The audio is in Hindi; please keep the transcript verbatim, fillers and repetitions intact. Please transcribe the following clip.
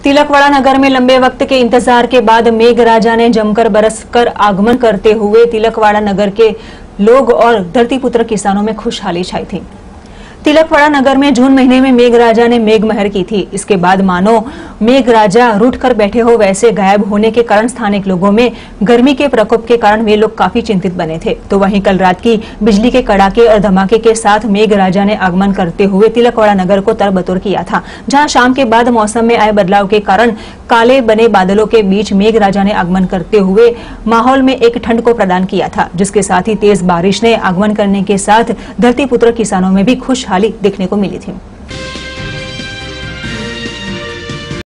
तिलकवाड़ा नगर में लंबे वक्त के इंतजार के बाद मेघराजा ने जमकर बरसकर आगमन करते हुए तिलकवाड़ा नगर के लोग और धरतीपुत्र किसानों में खुशहाली छाई थी। तिलकवाड़ा नगर में जून महीने में मेघराजा ने मेघमहर की थी। इसके बाद मानो मेघराजा रूठ कर बैठे हो वैसे गायब होने के कारण स्थानिक लोगों में गर्मी के प्रकोप के कारण वे लोग काफी चिंतित बने थे। तो वहीं कल रात की बिजली के कड़ाके और धमाके के साथ मेघराजा ने आगमन करते हुए तिलकवाड़ा नगर को तरबतुर किया था, जहां शाम के बाद मौसम में आए बदलाव के कारण काले बने बादलों के बीच मेघराजा ने आगमन करते हुए माहौल में एक ठंड को प्रदान किया था, जिसके साथ ही तेज बारिश ने आगमन करने के साथ धरतीपुत्र किसानों में भी खुश हाली देखने को मिली थी।